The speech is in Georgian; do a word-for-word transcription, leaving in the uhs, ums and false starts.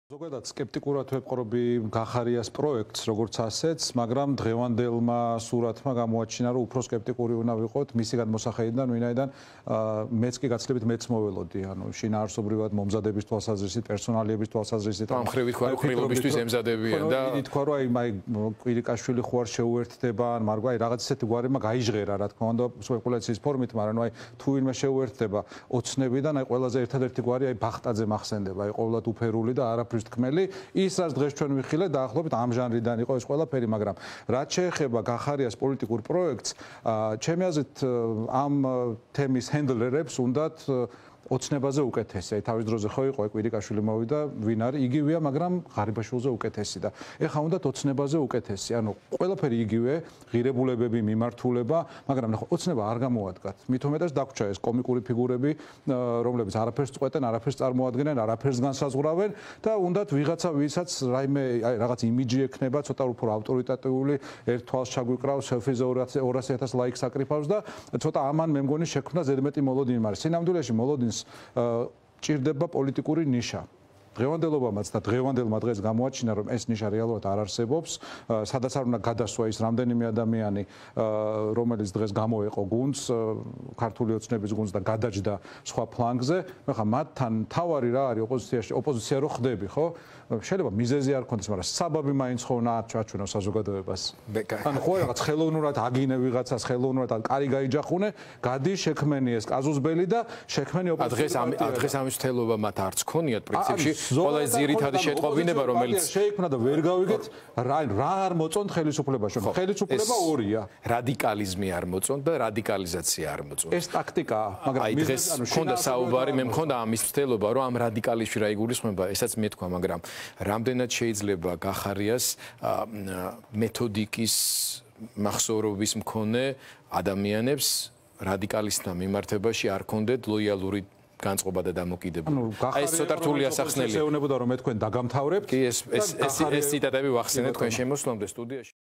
ზოგადად სკეპტიკურად ვეპყრობი გახარიას პროექტს, როგორც ასეც, მაგრამ დღევანდელმა სურათმა გამოაჩინა, რომ უფრო სკეპტიკური უნდა ვიყოთ მისი გადმოსახედიდან, ვინაიდან მეც კი გაცილებით მეც მოველოდი, ანუ შინაარსობრივად მომზადების თვალსაზრისით, პერსონალიების თვალსაზრისით. ამ ხრივით თქვა, რომ ყრილობისთვის ემზადებიან და იგი თქვა, რომ აი მაი კვირიკაშვილი ხო არ შეუერთდება, ან მარგვა აი რაღაც ისეთი გვარიმა გაიჟღერა, რა თქმა უნდა, სპეკულაციის ფორმით, მაგრამ ნუ აი თუ ვინმე შეუერთდება ოცნებიდან, აი ყველაზე ერთადერთი გვარი აი ბახტაძე მახსენდება, აი ყოველად უფერული და არაფერი თქმელი ის რაც დღეს ჩვენ ვიხილეთ დაახლოებით ამ ჟანრიდან იყო ეს ყველაფერი, მაგრამ რაც შეეხება გახარიას პოლიტიკურ პროექტს, ჩემი აზრით ამ თემის ჰენდლერებს უნდათ ოცნებაზე უკეთესი. თავის დროზე ხო იყო კვირიკაშვილი მოვიდა, ვინ არის იგივეა, მაგრამ ღარიბაშვილზე უკეთესი და ეხლა უნდათ ოცნებაზე უკეთესი. ანუ ყველაფერი იგივე, ღირებულებები, მიმართულება, მაგრამ ნახო, ოცნება არ გამოადგათ. მით უმეტეს დაგვრჩა ეს კომიკური ფიგურები, რომლებიც არაფერს წყვეტენ, არაფერს წარმოადგენენ, არაფერს განსაზღვრავენ და უნდათ ვიღაცა, ვისაც რაიმე აი რაღაც იმიჯი ექნება, ცოტა უფრო ავტორიტატიული, ერთ თვალს ჩაგვიკრავს, სელფიზე ორასი ათას ლაიქს აკრიფავს და ცოტა ამან მე მგონი შექმნა ზედმეტი მოლოდინი, მაგრამ სინამდვილეში მოლოდინს ჭირდება პოლიტიკური ნიშა. დღევანდელობამაც და დღევანდელმა დღეს გამოაჩინა, რომ ეს ნიშა რეალურად არ არსებობს, სადაც არ უნდა გადასვა ის რამდენიმე ადამიანი, რომელიც დღეს გამოეყო გუნდს, ქართული ოცნების გუნდს და გადაჯდა სხვა ფლანგზე. ხა მათთან თავარი რა არის ოპოზიციაში, ოპოზიცია რო ხდები, ხო? შეიძლება მიზეზი არ ქონდეს, მაგრამ საბაბი მაინც ხო უნდა აჩვენოს საზოგადოებას. ანუ ხო რაღაც ხელოვნურად აგინე ვიღაცას, ხელოვნურად კარი გაიჯახუნე, გადი შექმენი ეს კაზუსბელი და შექმენი ოპოზიცია. დღეს ამ დღეს ამის მთელობა მათ არც ქონიათ პრინციპში. ყველა ძირითადი შეტყობინება, რომელიც შეიქმნა და ვერ გავიგეთ, რა რა არ მოწონთ ხელისუფლებაში. ხელისუფლება ორია. რადიკალიზმი არ მოწონთ და რადიკალიზაცია არ მოწონთ. ეს ტაქტიკაა, მაგრამ აი დღეს მქონდა საუბარი, მე მქონდა ამის მცდელობა, რომ ამ რადიკალიზმში რა იგულისხმება, ესაც მეთქვა, მაგრამ რამდენად შეიძლება გახარიას მეთოდიკის მახსოვრობის მქონე ადამიანებს რადიკალისტთა მიმართებაში არ ქონდეთ ლოიალური განწყობა და დამოკიდებულება. აი ეს ცოტა რთული ასახსნელი. ეუბნებოდა რომ მე თქვენ დაგამთავრებთ. კი ეს ეს ეს ციტატები ვახსენე თქვენ შემოსვლამდე სტუდიაში.